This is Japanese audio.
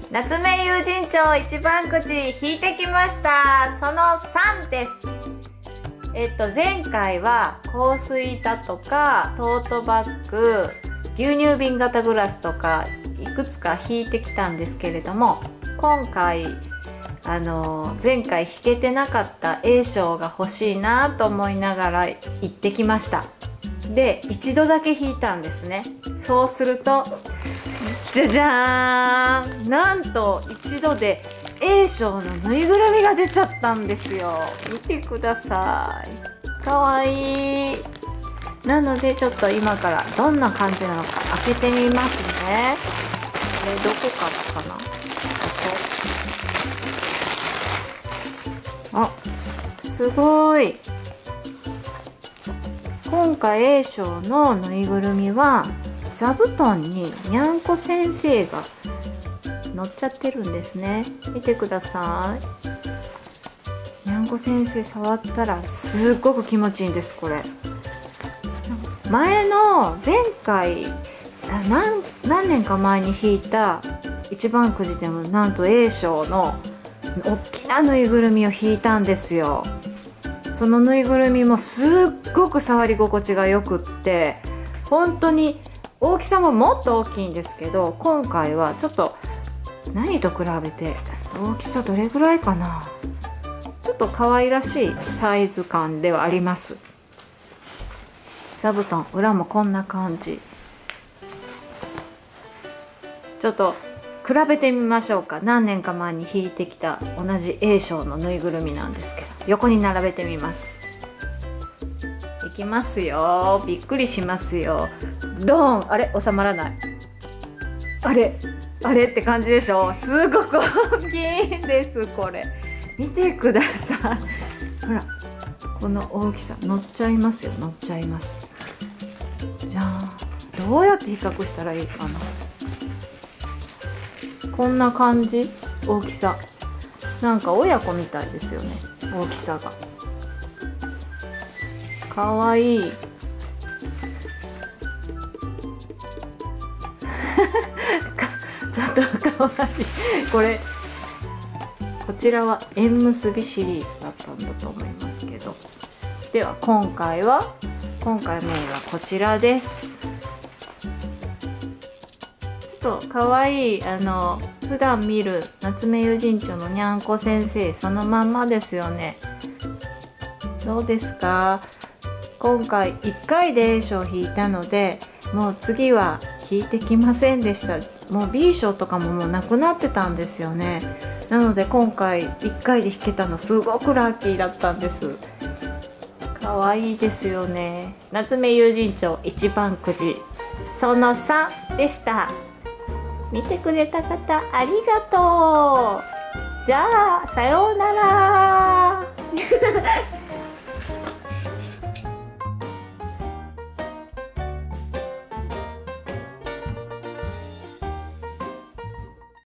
夏目友人帳一番くじ引いてきました。その3です。前回は香水板とかトートバッグ、牛乳瓶型グラスとかいくつか引いてきたんですけれども、今回前回引けてなかった A 賞が欲しいなと思いながら行ってきました。で、一度だけ引いたんですね。そうするとじゃじゃーん、なんと一度で A 賞のぬいぐるみが出ちゃったんですよ。見てください、かわいい。なのでちょっと今からどんな感じなのか開けてみますね。これどこからかな。あ、すごい。今回 A 賞のぬいぐるみは座布団ににゃんこ先生が乗っちゃってるんですね。見てください。にゃんこ先生触ったらすっごく気持ちいいんです。これ前回何年か前に引いた一番くじでもなんと A 賞の大きなぬいぐるみを引いたんですよ。そのぬいぐるみもすっごく触り心地がよくって、本当に大きさももっと大きいんですけど、今回はちょっと何と比べて大きさどれぐらいかな、ちょっと可愛らしいサイズ感ではあります。座布団裏もこんな感じ。ちょっと比べてみましょうか。何年か前に引いてきた同じ A 賞のぬいぐるみなんですけど、横に並べてみます。いきますよ。びっくりしますよ。ドーン。あれ、収まらない。あれって感じでしょ。すごく大きいんです。これ見てください。ほら、この大きさ乗っちゃいますよ。乗っちゃいます。じゃあどうやって比較したらいいかな。こんな感じ。大きさなんか親子みたいですよね。大きさがかわいい。ちょっとかわいい。こちらは縁結びシリーズだったんだと思いますけど、では今回メインはこちらです。ちょっとかわいい、普段見る夏目友人帳のにゃんこ先生そのまんまですよね。どうですか。今回1回で A 賞引いたので、もう次は引いてきませんでした。もう B 賞とかももうなくなってたんですよね。なので今回1回で引けたのすごくラッキーだったんです。かわいいですよね。夏目友人帳一番くじその3でした。見てくれた方ありがとう。じゃあさようなら。